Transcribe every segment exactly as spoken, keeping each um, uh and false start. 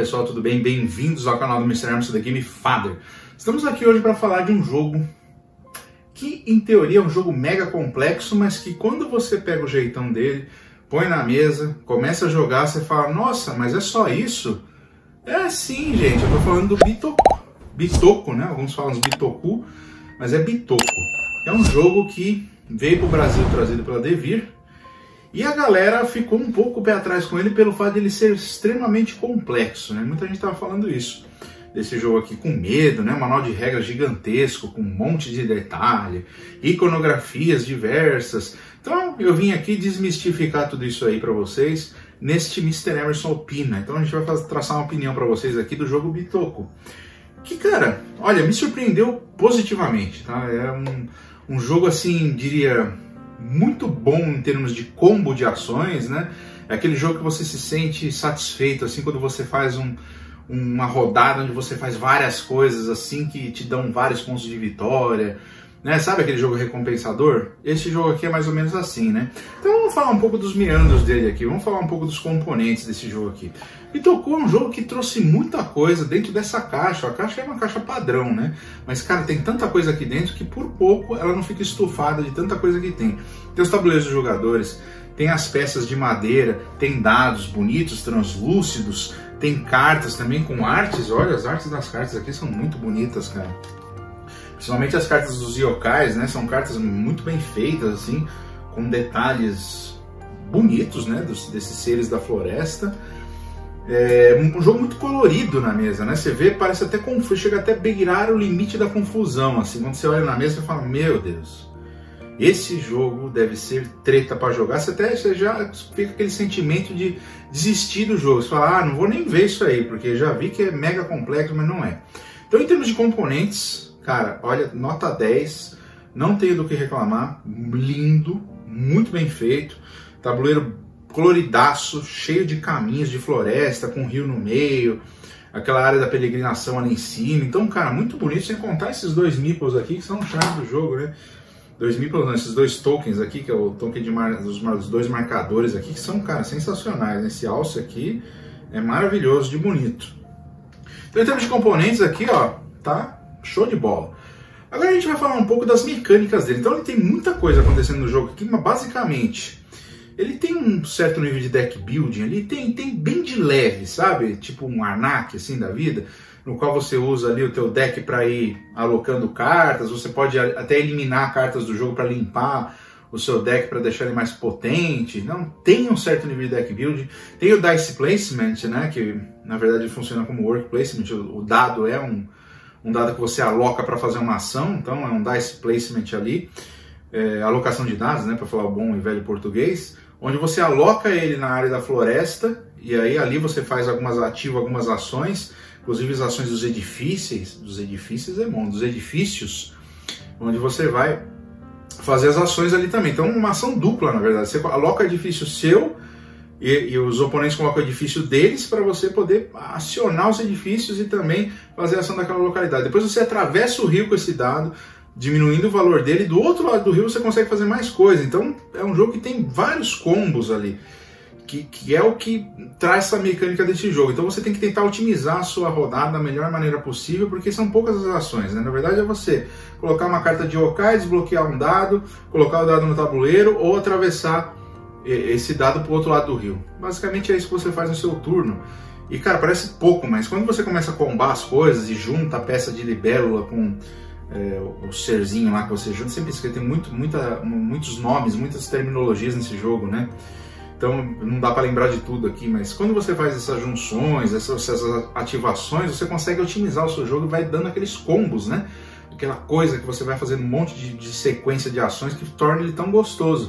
pessoal, tudo bem? Bem-vindos ao canal do mister Emerson The Game Father. Estamos aqui hoje para falar de um jogo que, em teoria, é um jogo mega complexo, mas que quando você pega o jeitão dele, põe na mesa, começa a jogar, você fala, nossa, mas é só isso? É sim, gente, eu tô falando do Bitoku, Bitoku, né? Alguns falam Bitoku, mas é Bitoku. É um jogo que veio pro Brasil trazido pela Devir, e a galera ficou um pouco pé atrás com ele pelo fato de ele ser extremamente complexo, né? Muita gente estava falando isso, desse jogo aqui com medo, né? Um manual de regras gigantesco, com um monte de detalhe, iconografias diversas. Então eu vim aqui desmistificar tudo isso aí para vocês neste mister Emerson Opina. Então a gente vai fazer, traçar uma opinião para vocês aqui do jogo Bitoku. Que, cara, olha, me surpreendeu positivamente, tá? É um, um jogo assim, diria, muito bom em termos de combo de ações, né? É aquele jogo que você se sente satisfeito, assim, quando você faz um, uma rodada onde você faz várias coisas, assim, que te dão vários pontos de vitória, né? Sabe aquele jogo recompensador? Esse jogo aqui é mais ou menos assim, né? Então vamos falar um pouco dos meandros dele aqui, vamos falar um pouco dos componentes desse jogo aqui. Bitoku é um jogo que trouxe muita coisa dentro dessa caixa. A caixa é uma caixa padrão, né? Mas, cara, tem tanta coisa aqui dentro que por pouco ela não fica estufada de tanta coisa que tem. Tem os tabuleiros dos jogadores, tem as peças de madeira, tem dados bonitos, translúcidos, tem cartas também com artes. Olha, as artes das cartas aqui são muito bonitas, cara. Principalmente as cartas dos yokais, né? São cartas muito bem feitas, assim, com detalhes bonitos, né? Dos, desses seres da floresta. É um jogo muito colorido na mesa, né? Você vê, parece até confuso, chega até a beirar o limite da confusão, assim. Quando você olha na mesa, você fala, meu Deus, esse jogo deve ser treta para jogar. Você até você já fica aquele sentimento de desistir do jogo. Você fala, ah, não vou nem ver isso aí, porque já vi que é mega complexo, mas não é. Então, em termos de componentes, cara, olha, nota dez, não tenho do que reclamar, lindo, muito bem feito, tabuleiro coloridaço, cheio de caminhos de floresta, com um rio no meio, aquela área da peregrinação ali em cima. Então, cara, muito bonito, sem contar esses dois meeples aqui, que são o charme do jogo, né? Dois meeples, não, esses dois tokens aqui, que é o token de mar... dos, dos dois marcadores aqui, que são, cara, sensacionais. Esse alce aqui é maravilhoso de bonito. Então, em termos de componentes aqui, ó, tá show de bola. Agora a gente vai falar um pouco das mecânicas dele. Então, ele tem muita coisa acontecendo no jogo aqui, mas basicamente ele tem um certo nível de deck building ali, tem, tem bem de leve, sabe? Tipo um Arnak, assim, da vida, no qual você usa ali o teu deck para ir alocando cartas, você pode até eliminar cartas do jogo para limpar o seu deck para deixar ele mais potente. Não, tem um certo nível de deck building. Tem o Dice Placement, né? Que na verdade funciona como Work Placement, o, o dado é um, um dado que você aloca para fazer uma ação, então é um Dice Placement ali, é, alocação de dados, né? Para falar o bom e velho português, onde você aloca ele na área da floresta, e aí ali você faz algumas ativa algumas ações, inclusive as ações dos edifícios, dos edifícios é bom, dos edifícios, onde você vai fazer as ações ali também. Então uma ação dupla, na verdade, você aloca o edifício seu e, e os oponentes colocam o edifício deles para você poder acionar os edifícios e também fazer a ação daquela localidade. Depois você atravessa o rio com esse dado, diminuindo o valor dele, do outro lado do rio você consegue fazer mais coisa. Então é um jogo que tem vários combos ali, que, que é o que traz essa mecânica desse jogo. Então você tem que tentar otimizar a sua rodada da melhor maneira possível, porque são poucas as ações, né? Na verdade é você colocar uma carta de yokai, desbloquear um dado, colocar o dado no tabuleiro ou atravessar esse dado para o outro lado do rio. Basicamente é isso que você faz no seu turno. E, cara, parece pouco, mas quando você começa a combar as coisas e junta a peça de libélula com É, o serzinho lá que você junta, sempre isso, tem muito, muita, muitos nomes, muitas terminologias nesse jogo, né? Então não dá para lembrar de tudo aqui, mas quando você faz essas junções, essas, essas ativações, você consegue otimizar o seu jogo e vai dando aqueles combos, né? Aquela coisa que você vai fazendo um monte de, de sequência de ações que torna ele tão gostoso.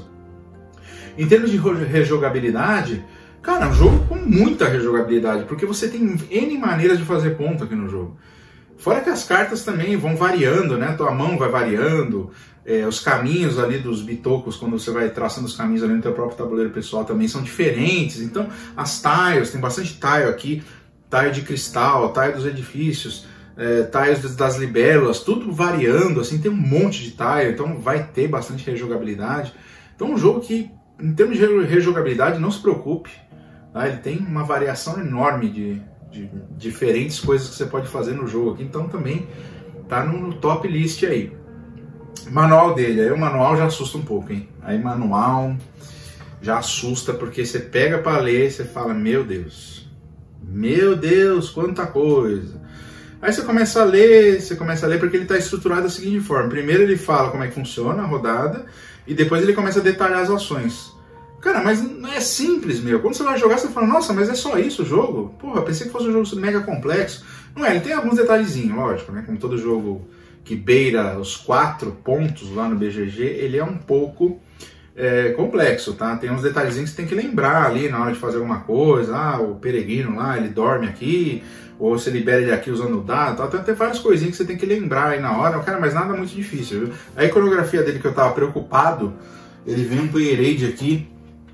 Em termos de rejogabilidade, cara, é um jogo com muita rejogabilidade, porque você tem N maneiras de fazer ponto aqui no jogo. Fora que as cartas também vão variando, né? A tua mão vai variando, é, os caminhos ali dos bitocos, quando você vai traçando os caminhos ali no teu próprio tabuleiro pessoal, também são diferentes. Então, as tiles, tem bastante tile aqui, tile de cristal, tile dos edifícios, é, tiles das libélulas, tudo variando, assim, tem um monte de tile, então vai ter bastante rejogabilidade. Então, um jogo que, em termos de rejogabilidade, não se preocupe, tá? Ele tem uma variação enorme de de diferentes coisas que você pode fazer no jogo aqui, então também tá no, no top list aí. Manual dele, aí o manual já assusta um pouco, hein? Aí manual já assusta, porque você pega para ler e você fala, meu Deus, meu Deus, quanta coisa. Aí você começa a ler, você começa a ler porque ele está estruturado da seguinte forma. Primeiro ele fala como é que funciona a rodada e depois ele começa a detalhar as ações. Cara, mas não é simples, meu. Quando você vai jogar, você fala, nossa, mas é só isso o jogo? Porra, pensei que fosse um jogo mega complexo. Não é, ele tem alguns detalhezinhos, lógico, né? Como todo jogo que beira os quatro pontos lá no B G G, ele é um pouco é, complexo, tá? Tem uns detalhezinhos que você tem que lembrar ali na hora de fazer alguma coisa. Ah, o peregrino lá, ele dorme aqui, ou você libera ele aqui usando o dado, tá? Tem até várias coisinhas que você tem que lembrar aí na hora. Cara, mas nada muito difícil, viu? A iconografia dele que eu tava preocupado, ele vem um player aid aqui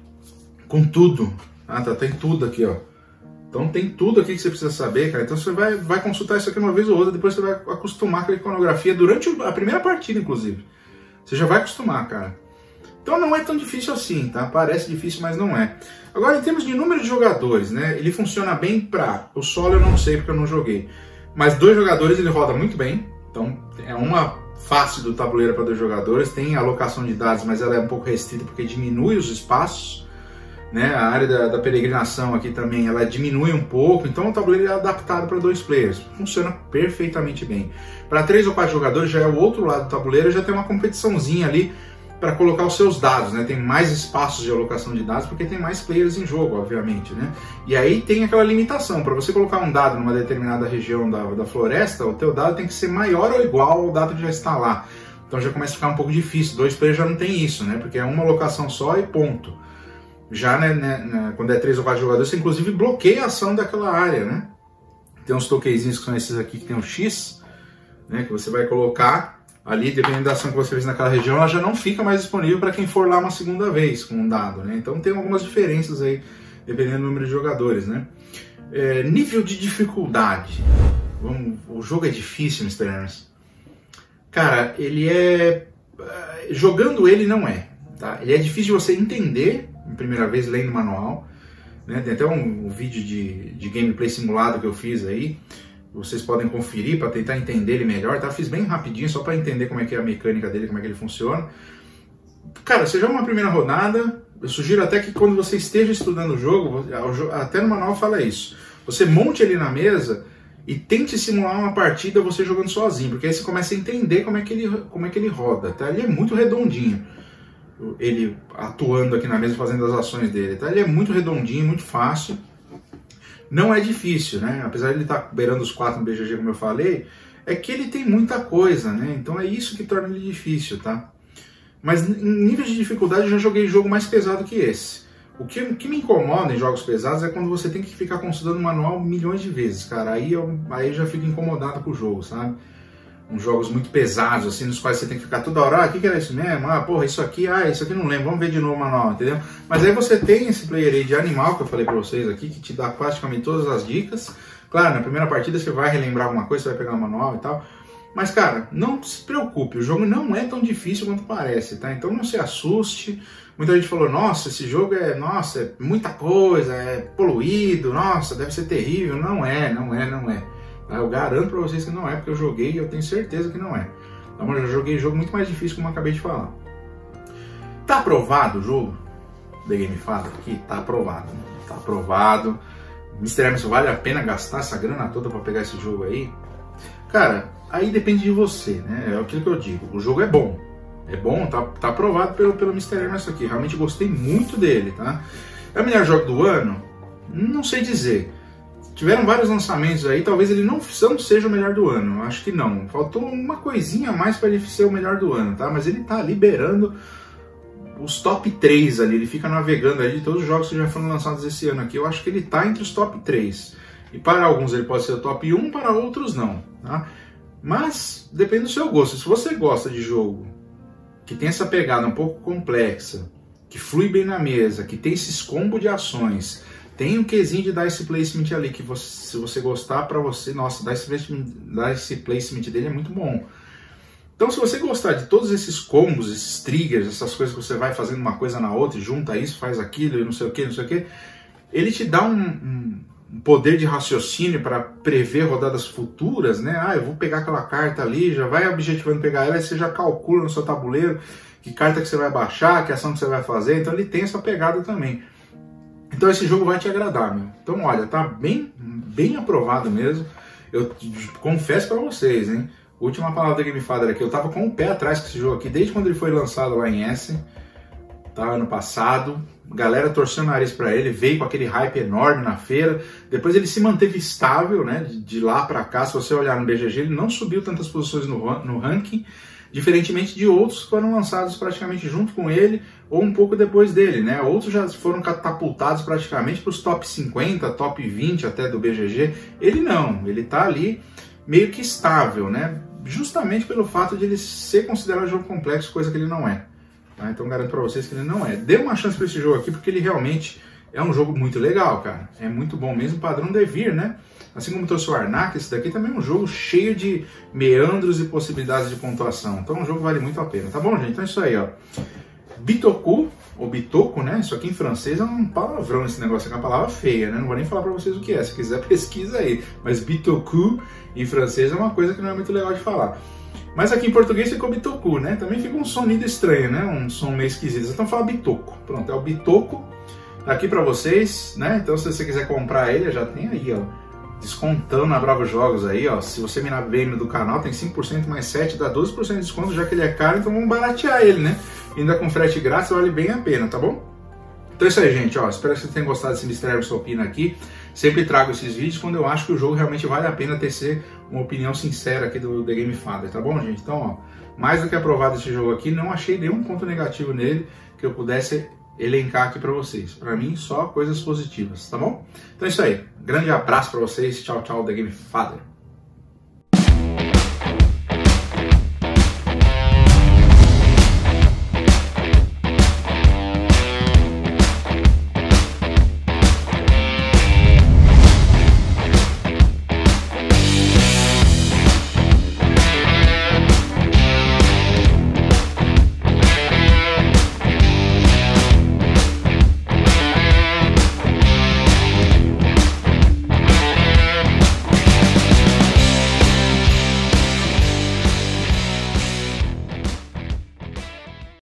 com tudo. Ah, tá, tem tudo aqui, ó. Então tem tudo aqui que você precisa saber, cara. Então você vai, vai consultar isso aqui uma vez ou outra, depois você vai acostumar com a iconografia durante a primeira partida, inclusive. Você já vai acostumar, cara. Então não é tão difícil assim, tá? Parece difícil, mas não é. Agora, em termos de número de jogadores, né? Ele funciona bem pra... O solo eu não sei porque eu não joguei. Mas dois jogadores ele roda muito bem. Então é uma face do tabuleiro para dois jogadores. Tem alocação de dados, mas ela é um pouco restrita porque diminui os espaços. Né, a área da, da peregrinação aqui também, ela diminui um pouco, então o tabuleiro é adaptado para dois players, funciona perfeitamente bem. Para três ou quatro jogadores já é o outro lado do tabuleiro, já tem uma competiçãozinha ali para colocar os seus dados, né? Tem mais espaços de alocação de dados porque tem mais players em jogo, obviamente, né? E aí tem aquela limitação, para você colocar um dado numa determinada região da, da floresta, o teu dado tem que ser maior ou igual ao dado que já está lá. Então já começa a ficar um pouco difícil, dois players já não tem isso, né? Porque é uma alocação só e ponto. Já, né, né, quando é três ou quatro jogadores, você inclusive bloqueia a ação daquela área, né? Tem uns tokenzinhos que são esses aqui, que tem um X, né, que você vai colocar ali, dependendo da ação que você fez naquela região, ela já não fica mais disponível para quem for lá uma segunda vez com um dado, né? Então tem algumas diferenças aí, dependendo do número de jogadores, né? É, nível de dificuldade. Vamos, o jogo é difícil, mister Ernst. Cara, ele é... Jogando ele não é, tá? Ele é difícil de você entender a primeira vez lendo o manual, né? Tem até um, um vídeo de, de gameplay simulado que eu fiz aí, vocês podem conferir para tentar entender ele melhor, tá? Fiz bem rapidinho só para entender como é que é a mecânica dele, como é que ele funciona. Cara, você joga uma primeira rodada, eu sugiro até que quando você esteja estudando o jogo, até no manual fala isso, você monte ele na mesa e tente simular uma partida você jogando sozinho, porque aí você começa a entender como é que ele, como é que ele roda, tá? Ele é muito redondinho. Ele atuando aqui na mesa, fazendo as ações dele, tá? Ele é muito redondinho, muito fácil. Não é difícil, né? Apesar de ele estar beirando os quatro no B G G, como eu falei, é que ele tem muita coisa, né? Então é isso que torna ele difícil, tá? Mas em nível de dificuldade eu já joguei jogo mais pesado que esse. O que, o que me incomoda em jogos pesados é quando você tem que ficar consultando o manual milhões de vezes, cara. Aí eu, aí eu já fico incomodado com o jogo, sabe? Uns jogos muito pesados, assim, nos quais você tem que ficar toda hora, ah, o que, que era isso mesmo? Ah, porra, isso aqui, ah, isso aqui não lembro, vamos ver de novo o manual, entendeu? Mas aí você tem esse player aí de animal que eu falei pra vocês aqui, que te dá praticamente todas as dicas. Claro, na primeira partida você vai relembrar alguma coisa, você vai pegar o manual e tal. Mas, cara, não se preocupe, o jogo não é tão difícil quanto parece, tá? Então não se assuste. Muita gente falou, nossa, esse jogo é, nossa, é muita coisa, é poluído, nossa, deve ser terrível. Não é, não é, não é. Eu garanto pra vocês que não é, porque eu joguei e eu tenho certeza que não é. Então, eu já joguei jogo muito mais difícil, como eu acabei de falar. Tá aprovado o jogo? The Game Father aqui? Tá aprovado. Tá aprovado. mister Emerson, vale a pena gastar essa grana toda pra pegar esse jogo aí? Cara, aí depende de você, né? É aquilo que eu digo. O jogo é bom. É bom, tá, tá aprovado pelo, pelo mister Emerson aqui. Realmente gostei muito dele, tá? É o melhor jogo do ano? Não sei dizer. Tiveram vários lançamentos aí, talvez ele não, não seja o melhor do ano, acho que não. Faltou uma coisinha a mais para ele ser o melhor do ano, tá? Mas ele tá liberando os top três ali, ele fica navegando ali de todos os jogos que já foram lançados esse ano aqui. Eu acho que ele tá entre os top três. E para alguns ele pode ser o top um, para outros não, tá? Mas depende do seu gosto. Se você gosta de jogo que tem essa pegada um pouco complexa, que flui bem na mesa, que tem esses combos de ações, tem um quesinho de dice placement ali, que você, se você gostar, pra você, nossa, dice placement, dice placement dele é muito bom. Então, se você gostar de todos esses combos, esses triggers, essas coisas que você vai fazendo uma coisa na outra, e junta isso, faz aquilo, e não sei o que, não sei o que, ele te dá um, um, poder de raciocínio para prever rodadas futuras, né? Ah, eu vou pegar aquela carta ali, já vai objetivando pegar ela, aí você já calcula no seu tabuleiro que carta que você vai baixar, que ação que você vai fazer, então ele tem essa pegada também. Então esse jogo vai te agradar, meu. Então olha, tá bem, bem aprovado mesmo. Eu confesso para vocês, hein? Última palavra da Game Father aqui, eu tava com o pé atrás com esse jogo aqui, desde quando ele foi lançado lá em Essen, tá? Ano passado. A galera torceu o nariz para ele, veio com aquele hype enorme na feira. Depois ele se manteve estável, né? De, de lá para cá, se você olhar no B G G, ele não subiu tantas posições no, no ranking, diferentemente de outros que foram lançados praticamente junto com ele ou um pouco depois dele, né? Outros já foram catapultados praticamente para os top cinquenta, top vinte até do B G G. Ele não, ele tá ali meio que estável, né? Justamente pelo fato de ele ser considerado jogo complexo, coisa que ele não é. Tá? Então garanto para vocês que ele não é. Dê uma chance para esse jogo aqui, porque ele realmente é um jogo muito legal, cara. É muito bom mesmo, padrão Devir, né? Assim como trouxe o Arnak, esse daqui também é um jogo cheio de meandros e possibilidades de pontuação. Então o jogo vale muito a pena, tá bom, gente? Então é isso aí, ó. Bitoku, ou Bitoku, né? Isso aqui em francês é um palavrão, esse negócio aqui é uma palavra feia, né? Não vou nem falar pra vocês o que é, se quiser pesquisa aí. Mas Bitoku em francês é uma coisa que não é muito legal de falar. Mas aqui em português ficou Bitoku, né? Também fica um sonido estranho, né? Um som meio esquisito. Então fala Bitoku. Pronto, é o Bitoku. Tá aqui pra vocês, né? Então se você quiser comprar ele, já tem aí, ó. Descontando na Bravo Jogos aí, ó. Se você mirar bem no do canal, tem cinco por cento mais sete, dá doze por cento de desconto, já que ele é caro, então vamos baratear ele, né? Ainda com frete grátis, vale bem a pena, tá bom? Então é isso aí, gente, ó. Espero que vocês tenham gostado desse Mistério Sua Opina aqui. Sempre trago esses vídeos quando eu acho que o jogo realmente vale a pena tecer uma opinião sincera aqui do The Game Father, tá bom, gente? Então, ó, mais do que aprovado esse jogo aqui, não achei nenhum ponto negativo nele que eu pudesse elencar aqui pra vocês. Pra mim, só coisas positivas, tá bom? Então é isso aí. Grande abraço pra vocês. Tchau, tchau, The Game Father.